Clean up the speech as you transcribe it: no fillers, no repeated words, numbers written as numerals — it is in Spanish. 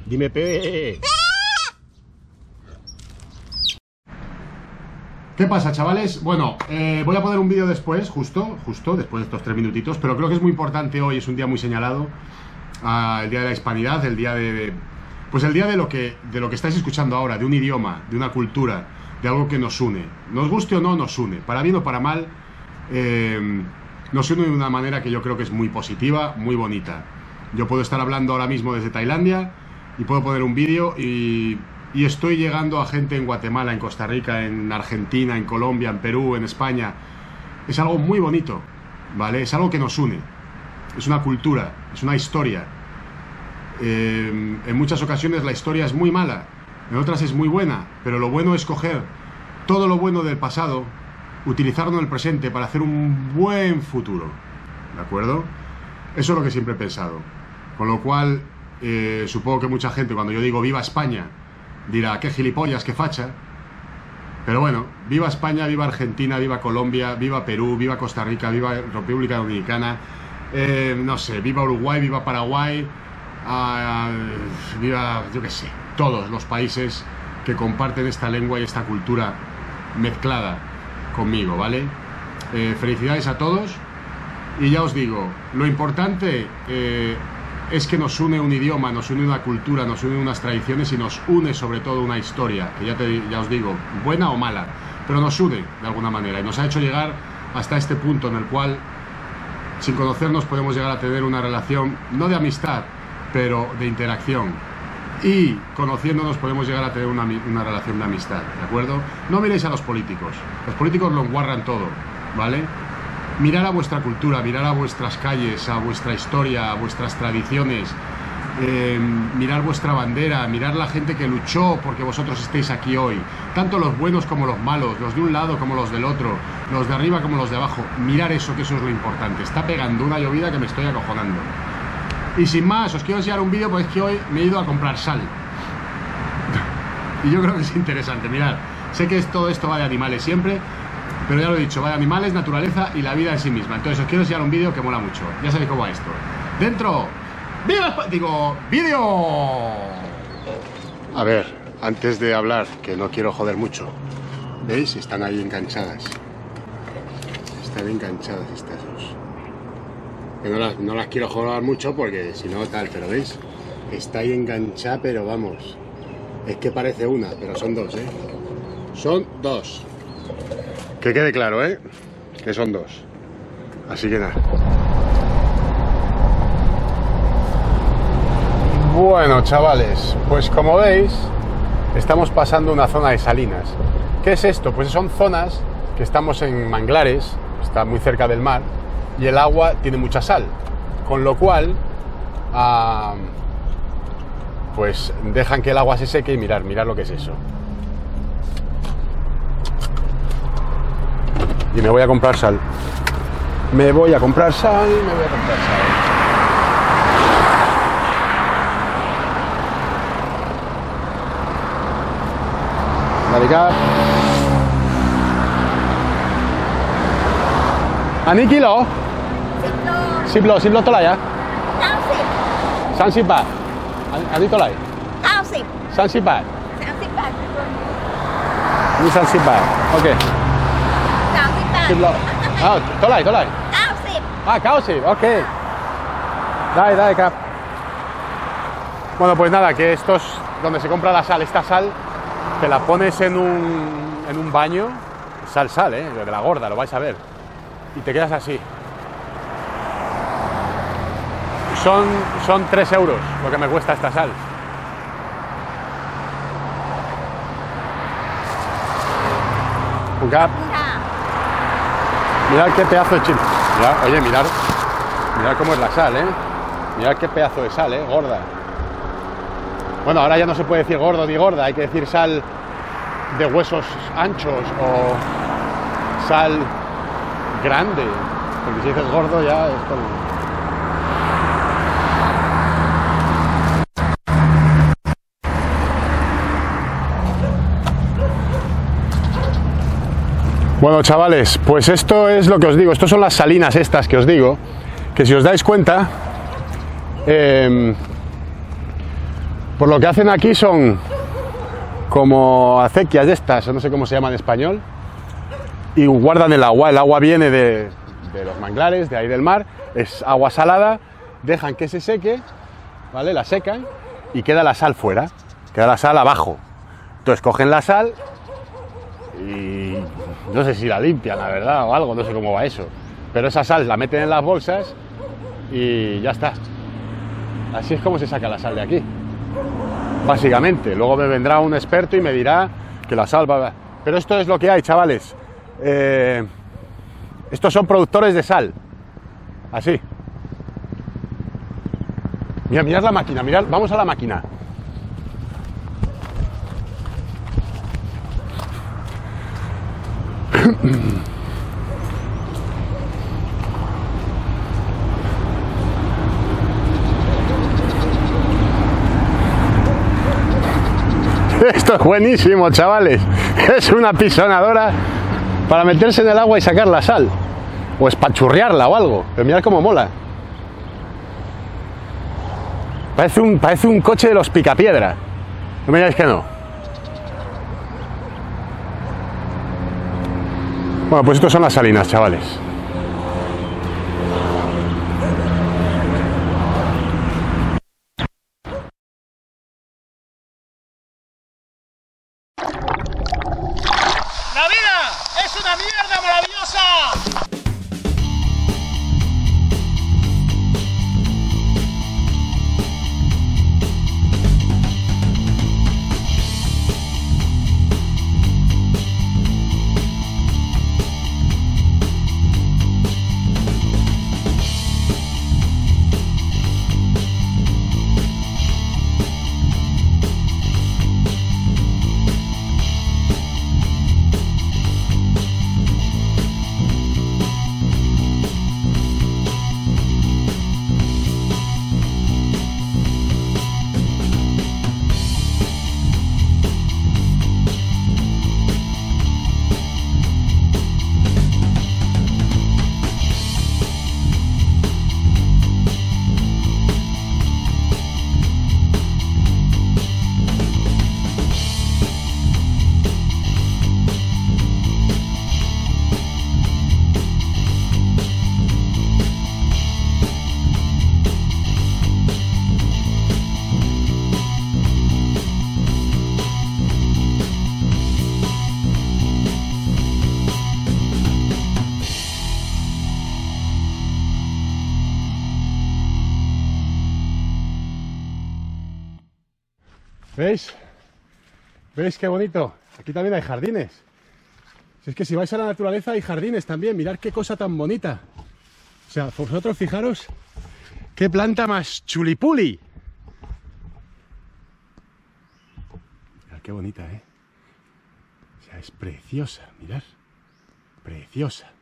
Dime P. ¿Qué pasa, chavales? Bueno, voy a poner un vídeo después, justo después de estos 3 minutitos, pero creo que es muy importante hoy, es un día muy señalado, el día de la hispanidad, el día de... Pues el día de lo que estáis escuchando ahora, de un idioma, de una cultura, de algo que nos une. Nos guste o no, nos une. Para bien o para mal, nos une de una manera que yo creo que es muy positiva, muy bonita. Yo puedo estar hablando ahora mismo desde Tailandia y puedo poner un vídeo y estoy llegando a gente en Guatemala, en Costa Rica, en Argentina, en Colombia, en Perú, en España. Es algo muy bonito, ¿vale? Es algo que nos une. Es una cultura, es una historia. En muchas ocasiones la historia es muy mala, en otras es muy buena, pero lo bueno es coger todo lo bueno del pasado, utilizarlo en el presente para hacer un buen futuro, ¿de acuerdo? Eso es lo que siempre he pensado. Con lo cual, supongo que mucha gente, cuando yo digo viva España, dirá, qué gilipollas, qué facha. Pero bueno, viva España, viva Argentina, viva Colombia, viva Perú, viva Costa Rica, viva República Dominicana, no sé, viva Uruguay, viva Paraguay, viva, yo qué sé, todos los países que comparten esta lengua y esta cultura mezclada conmigo, ¿vale? Felicidades a todos y ya os digo, lo importante es que nos une un idioma, nos une una cultura, nos une unas tradiciones y nos une sobre todo una historia, que ya os digo, buena o mala, pero nos une de alguna manera y nos ha hecho llegar hasta este punto en el cual sin conocernos podemos llegar a tener una relación, no de amistad, pero de interacción, y conociéndonos podemos llegar a tener una relación de amistad, ¿de acuerdo? No miréis a los políticos lo enguarran todo, ¿vale? Mirar a vuestra cultura, mirar a vuestras calles, a vuestra historia, a vuestras tradiciones, mirar vuestra bandera, mirar la gente que luchó porque vosotros estéis aquí hoy, tanto los buenos como los malos, los de un lado como los del otro, los de arriba como los de abajo, mirar eso, que eso es lo importante. Está pegando una llovida que me estoy acojonando. Y sin más, os quiero enseñar un vídeo, porque es que hoy me he ido a comprar sal. Y yo creo que es interesante, mirad. Sé que todo esto va de animales siempre, pero ya lo he dicho, va de animales, naturaleza y la vida en sí misma. Entonces os quiero enseñar un vídeo que mola mucho. Ya sabéis cómo va esto. ¡Dentro! ¡Viva! Digo, ¡vídeo! A ver, antes de hablar, que no quiero joder mucho. ¿Veis? Están ahí enganchadas. Están enganchadas estas dos. Que no las quiero joder mucho porque si no tal, pero ¿veis? Está ahí enganchada, pero vamos. Es que parece una, pero son dos, ¿eh? Son dos. Que quede claro, ¿eh? Que son dos. Así que nada. Bueno, chavales, pues como veis, estamos pasando una zona de salinas. ¿Qué es esto? Pues son zonas que estamos en manglares, está muy cerca del mar, y el agua tiene mucha sal, con lo cual pues dejan que el agua se seque y mirad lo que es eso. Y me voy a comprar sal. Me voy a comprar sal. Navegar. ¿Ani kilo? 10 โล 10 โล เท่าไหร่อะ 30 บาท อันนี้เท่าไหร่ 30 บาท 30 บาทนี่ 30 บาท โอเค 30 บาท 10 โล อ้าวเท่าไหร่ 90 90, ok. Dai, cap. Bueno, pues nada, que esto es donde se compra la sal. Esta sal te la pones en un baño, sal, de la gorda, lo vais a ver. Y te quedas así. Son 3 euros lo que me cuesta esta sal. Un cap. Mirad qué pedazo de chile. Mirad, oye, mirad cómo es la sal, ¿eh? Mirad qué pedazo de sal, gorda. Bueno, ahora ya no se puede decir gordo ni gorda, hay que decir sal de huesos anchos o sal grande, porque si dices gordo ya es como... Bueno, chavales, pues esto es lo que os digo, estos son las salinas estas que os digo, que si os dais cuenta, Por lo que hacen aquí son como acequias de estas, o no sé cómo se llama en español, y guardan el agua viene de los manglares, de ahí del mar, es agua salada, dejan que se seque, ¿vale? La secan y queda la sal fuera, queda la sal abajo. Entonces cogen la sal y no sé si la limpian, la verdad, o algo, no sé cómo va eso, pero esa sal la meten en las bolsas y ya está. Así es como se saca la sal de aquí, básicamente. Luego me vendrá un experto y me dirá que la sal va... Pero esto es lo que hay, chavales. Estos son productores de sal. Así. Mira, mirad la máquina, mirad, vamos a la máquina. Esto es buenísimo, chavales. Es una pisonadora para meterse en el agua y sacar la sal. O espachurrearla o algo. Pero mirad cómo mola. Parece un coche de los Picapiedra. No me digáis que no. Bueno, pues estos son las salinas, chavales. ¡La vida es una mierda maravillosa! ¿Veis? ¿Veis qué bonito? Aquí también hay jardines. Si es que si vais a la naturaleza hay jardines también. Mirad qué cosa tan bonita. O sea, vosotros fijaros qué planta más chulipuli. Mirad qué bonita, ¿eh? O sea, es preciosa, mirad. Preciosa.